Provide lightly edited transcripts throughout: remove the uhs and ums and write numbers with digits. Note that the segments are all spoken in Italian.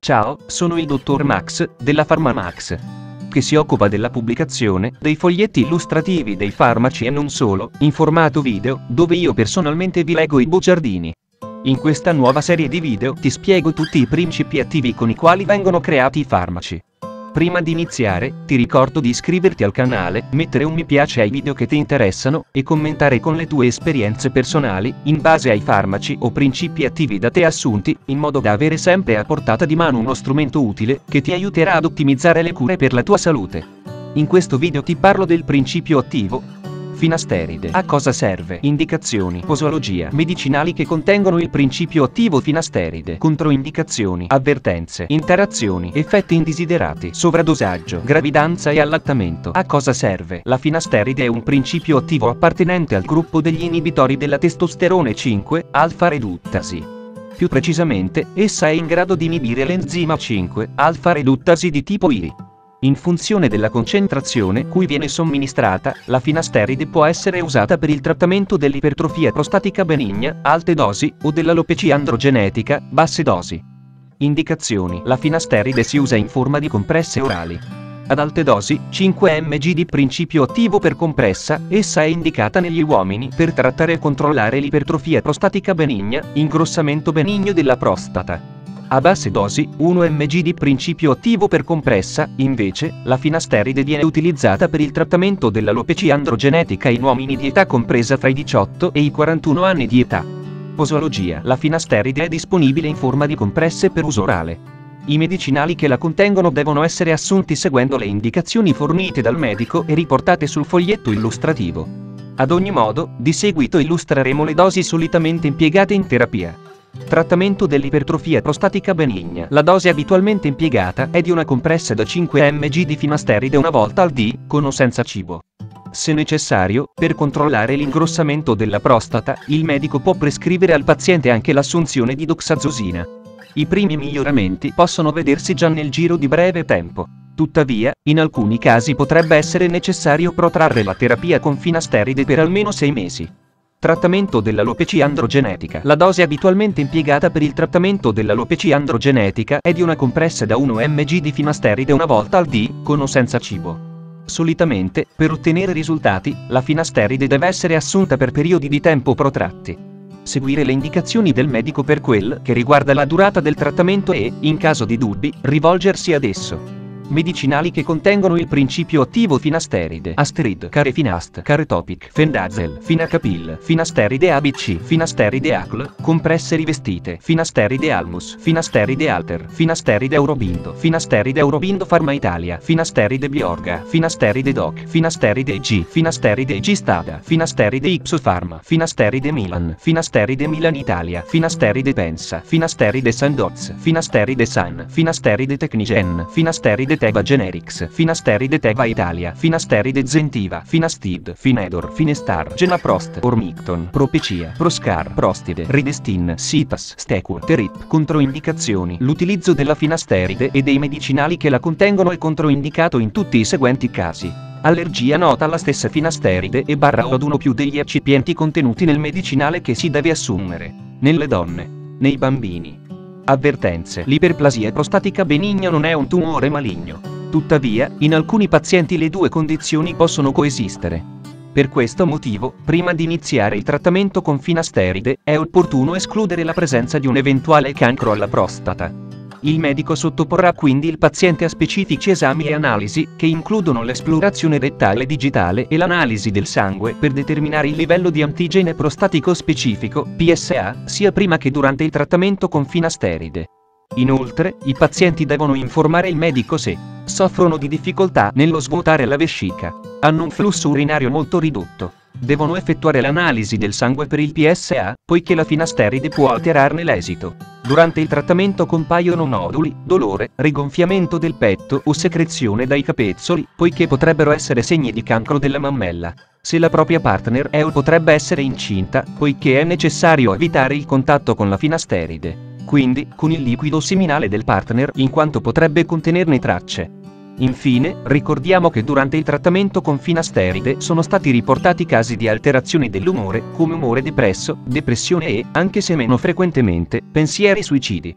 Ciao, sono il dottor Max, della PharmaMax, che si occupa della pubblicazione dei foglietti illustrativi dei farmaci e non solo, in formato video, dove io personalmente vi leggo i bugiardini. In questa nuova serie di video ti spiego tutti i principi attivi con i quali vengono creati i farmaci. Prima di iniziare, ti ricordo di iscriverti al canale, mettere un mi piace ai video che ti interessano, e commentare con le tue esperienze personali, in base ai farmaci o principi attivi da te assunti, in modo da avere sempre a portata di mano uno strumento utile, che ti aiuterà ad ottimizzare le cure per la tua salute. In questo video ti parlo del principio attivo. Finasteride. A cosa serve? Indicazioni. Posologia. Medicinali che contengono il principio attivo finasteride. Controindicazioni. Avvertenze. Interazioni. Effetti indesiderati. Sovradosaggio. Gravidanza e allattamento. A cosa serve? La finasteride è un principio attivo appartenente al gruppo degli inibitori della testosterone 5, alfa-reduttasi. Più precisamente, essa è in grado di inibire l'enzima 5, alfa-reduttasi di tipo I. In funzione della concentrazione cui viene somministrata, la finasteride può essere usata per il trattamento dell'ipertrofia prostatica benigna, alte dosi, o dell'alopecia androgenetica, basse dosi. Indicazioni. La finasteride si usa in forma di compresse orali. Ad alte dosi, 5 mg di principio attivo per compressa, essa è indicata negli uomini per trattare e controllare l'ipertrofia prostatica benigna, ingrossamento benigno della prostata. A basse dosi, 1 mg di principio attivo per compressa, invece, la finasteride viene utilizzata per il trattamento dell'alopecia androgenetica in uomini di età compresa fra i 18 e i 41 anni di età. Posologia. La finasteride è disponibile in forma di compresse per uso orale. I medicinali che la contengono devono essere assunti seguendo le indicazioni fornite dal medico e riportate sul foglietto illustrativo. Ad ogni modo, di seguito illustreremo le dosi solitamente impiegate in terapia. Trattamento dell'ipertrofia prostatica benigna. La dose abitualmente impiegata è di una compressa da 5 mg di finasteride una volta al dì, con o senza cibo. Se necessario, per controllare l'ingrossamento della prostata, il medico può prescrivere al paziente anche l'assunzione di doxazosina. I primi miglioramenti possono vedersi già nel giro di breve tempo. Tuttavia, in alcuni casi potrebbe essere necessario protrarre la terapia con finasteride per almeno 6 mesi. Trattamento dell'alopecia androgenetica. La dose abitualmente impiegata per il trattamento dell'alopecia androgenetica è di una compressa da 1 mg di finasteride una volta al dì, con o senza cibo. Solitamente, per ottenere risultati, la finasteride deve essere assunta per periodi di tempo protratti. Seguire le indicazioni del medico per quel che riguarda la durata del trattamento e, in caso di dubbi, rivolgersi ad esso. Medicinali che contengono il principio attivo finasteride. Asterid, Carefinast, Caretopic, Fendazel, Finacapil, Finasteride ABC, Finasteride ACL, compresse rivestite, Finasteride Almus, Finasteride Alter, Finasteride Eurobindo, Finasteride Eurobindo Pharma Italia, Finasteride Biorga, Finasteride Doc, Finasteride G, Finasteride G Stada, Finasteride Ipsos Pharma, Finasteride Milan, Finasteride Milan Italia, Finasteride Pensa, Finasteride Sandoz, Finasteride San, Finasteride Technigen, Finasteride Teva Generics, Finasteride Teva Italia, Finasteride Zentiva, Finastid, Finedor, Finestar, Genaprost, Ormicton, Propecia, Proscar, Prostide, Ridestin, Citas, Stecur, Terip. Controindicazioni. L'utilizzo della finasteride e dei medicinali che la contengono è controindicato in tutti i seguenti casi. Allergia nota alla stessa finasteride e / o ad uno o più degli eccipienti contenuti nel medicinale che si deve assumere. Nelle donne. Nei bambini. Avvertenze. L'iperplasia prostatica benigna non è un tumore maligno. Tuttavia, in alcuni pazienti le due condizioni possono coesistere. Per questo motivo, prima di iniziare il trattamento con finasteride, è opportuno escludere la presenza di un eventuale cancro alla prostata. Il medico sottoporrà quindi il paziente a specifici esami e analisi, che includono l'esplorazione rettale digitale e l'analisi del sangue per determinare il livello di antigene prostatico specifico, PSA, sia prima che durante il trattamento con finasteride. Inoltre, i pazienti devono informare il medico se soffrono di difficoltà nello svuotare la vescica, hanno un flusso urinario molto ridotto, devono effettuare l'analisi del sangue per il PSA, poiché la finasteride può alterarne l'esito. Durante il trattamento compaiono noduli, dolore, rigonfiamento del petto o secrezione dai capezzoli, poiché potrebbero essere segni di cancro della mammella. Se la propria partner è o potrebbe essere incinta, poiché è necessario evitare il contatto con la finasteride. Quindi, con il liquido seminale del partner, in quanto potrebbe contenerne tracce. Infine, ricordiamo che durante il trattamento con finasteride sono stati riportati casi di alterazioni dell'umore, come umore depresso, depressione e, anche se meno frequentemente, pensieri suicidi.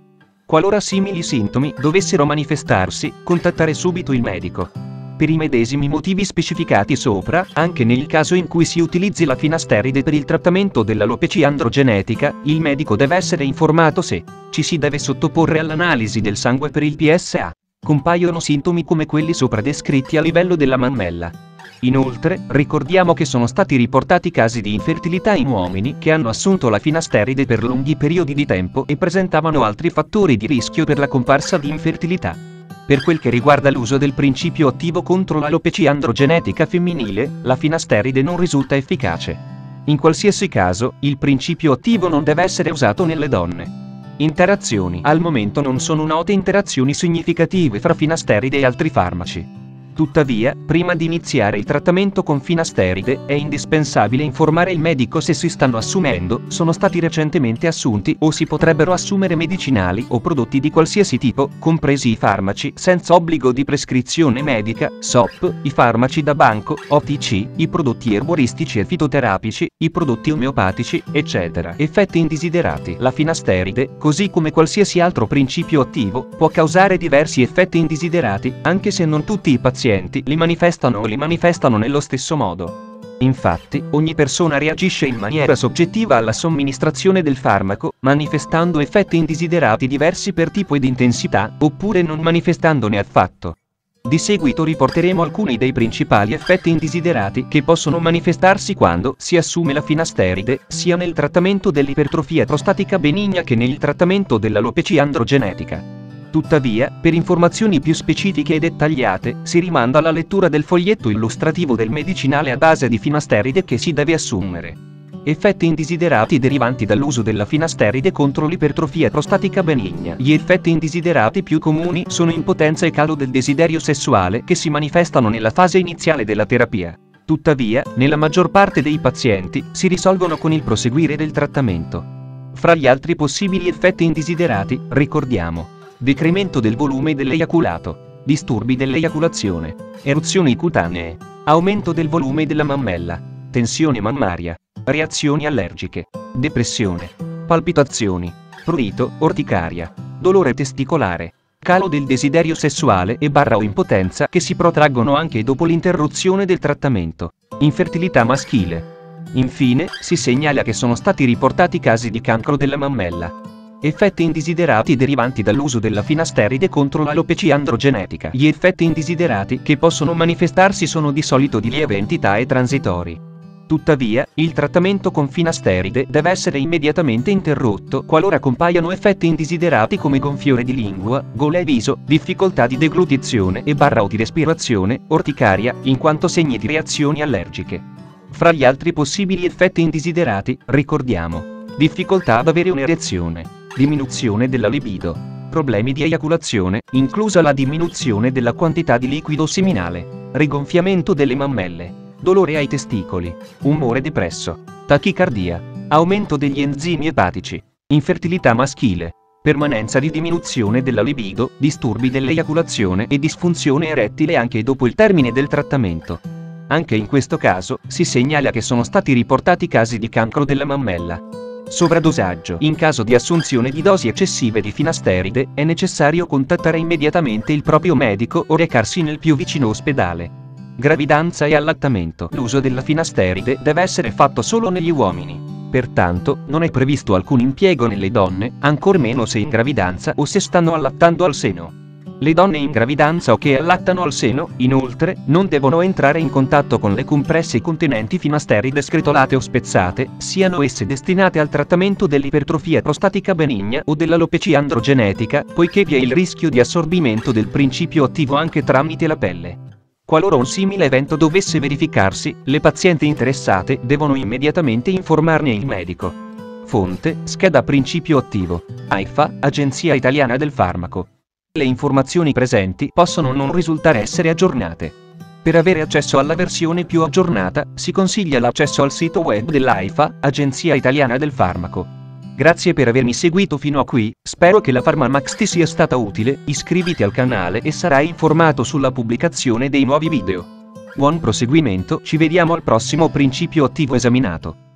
Qualora simili sintomi dovessero manifestarsi, contattare subito il medico. Per i medesimi motivi specificati sopra, anche nel caso in cui si utilizzi la finasteride per il trattamento dell'alopecia androgenetica, il medico deve essere informato se ci si deve sottoporre all'analisi del sangue per il PSA. Compaiono sintomi come quelli sopra descritti a livello della mammella. Inoltre, ricordiamo che sono stati riportati casi di infertilità in uomini che hanno assunto la finasteride per lunghi periodi di tempo e presentavano altri fattori di rischio per la comparsa di infertilità. Per quel che riguarda l'uso del principio attivo contro l'alopecia androgenetica femminile, la finasteride non risulta efficace. In qualsiasi caso, il principio attivo non deve essere usato nelle donne. Interazioni. Al momento non sono note interazioni significative fra finasteride e altri farmaci. Tuttavia, prima di iniziare il trattamento con finasteride, è indispensabile informare il medico se si stanno assumendo, sono stati recentemente assunti o si potrebbero assumere medicinali o prodotti di qualsiasi tipo, compresi i farmaci senza obbligo di prescrizione medica, SOP, i farmaci da banco, OTC, i prodotti erboristici e fitoterapici, i prodotti omeopatici, eccetera. Effetti indesiderati. La finasteride, così come qualsiasi altro principio attivo, può causare diversi effetti indesiderati, anche se non tutti i pazienti li manifestano nello stesso modo. Infatti, ogni persona reagisce in maniera soggettiva alla somministrazione del farmaco, manifestando effetti indesiderati diversi per tipo ed intensità, oppure non manifestandone affatto. Di seguito riporteremo alcuni dei principali effetti indesiderati che possono manifestarsi quando si assume la finasteride, sia nel trattamento dell'ipertrofia prostatica benigna che nel trattamento dell'alopecia androgenetica. Tuttavia, per informazioni più specifiche e dettagliate, si rimanda alla lettura del foglietto illustrativo del medicinale a base di finasteride che si deve assumere. Effetti indesiderati derivanti dall'uso della finasteride contro l'ipertrofia prostatica benigna. Gli effetti indesiderati più comuni sono impotenza e calo del desiderio sessuale che si manifestano nella fase iniziale della terapia. Tuttavia, nella maggior parte dei pazienti, si risolvono con il proseguire del trattamento. Fra gli altri possibili effetti indesiderati, ricordiamo: decremento del volume dell'eiaculato, disturbi dell'eiaculazione, eruzioni cutanee, aumento del volume della mammella, tensione mammaria, reazioni allergiche, depressione, palpitazioni, prurito, orticaria, dolore testicolare, calo del desiderio sessuale o impotenza che si protraggono anche dopo l'interruzione del trattamento, infertilità maschile. Infine, si segnala che sono stati riportati casi di cancro della mammella. Effetti indesiderati derivanti dall'uso della finasteride contro l'alopecia androgenetica. Gli effetti indesiderati che possono manifestarsi sono di solito di lieve entità e transitori. Tuttavia, il trattamento con finasteride deve essere immediatamente interrotto qualora compaiano effetti indesiderati come gonfiore di lingua, gola e viso, difficoltà di deglutizione o di respirazione, orticaria, in quanto segni di reazioni allergiche. Fra gli altri possibili effetti indesiderati, ricordiamo: difficoltà ad avere un'erezione, diminuzione della libido, problemi di eiaculazione, inclusa la diminuzione della quantità di liquido seminale, rigonfiamento delle mammelle, dolore ai testicoli, umore depresso, tachicardia, aumento degli enzimi epatici, infertilità maschile, permanenza di diminuzione della libido, disturbi dell'eiaculazione e disfunzione erettile anche dopo il termine del trattamento. Anche in questo caso, si segnala che sono stati riportati casi di cancro della mammella. Sovradosaggio. In caso di assunzione di dosi eccessive di finasteride, è necessario contattare immediatamente il proprio medico o recarsi nel più vicino ospedale. Gravidanza e allattamento. L'uso della finasteride deve essere fatto solo negli uomini. Pertanto, non è previsto alcun impiego nelle donne, ancor meno se in gravidanza o se stanno allattando al seno. Le donne in gravidanza o che allattano al seno, inoltre, non devono entrare in contatto con le compresse contenenti finasteride scretolate o spezzate, siano esse destinate al trattamento dell'ipertrofia prostatica benigna o dell'alopecia androgenetica, poiché vi è il rischio di assorbimento del principio attivo anche tramite la pelle. Qualora un simile evento dovesse verificarsi, le pazienti interessate devono immediatamente informarne il medico. Fonte: scheda principio attivo. AIFA, Agenzia Italiana del Farmaco. Le informazioni presenti possono non risultare essere aggiornate. Per avere accesso alla versione più aggiornata, si consiglia l'accesso al sito web dell'AIFA, Agenzia Italiana del Farmaco. Grazie per avermi seguito fino a qui, spero che la PharmaMax ti sia stata utile, iscriviti al canale e sarai informato sulla pubblicazione dei nuovi video. Buon proseguimento, ci vediamo al prossimo principio attivo esaminato.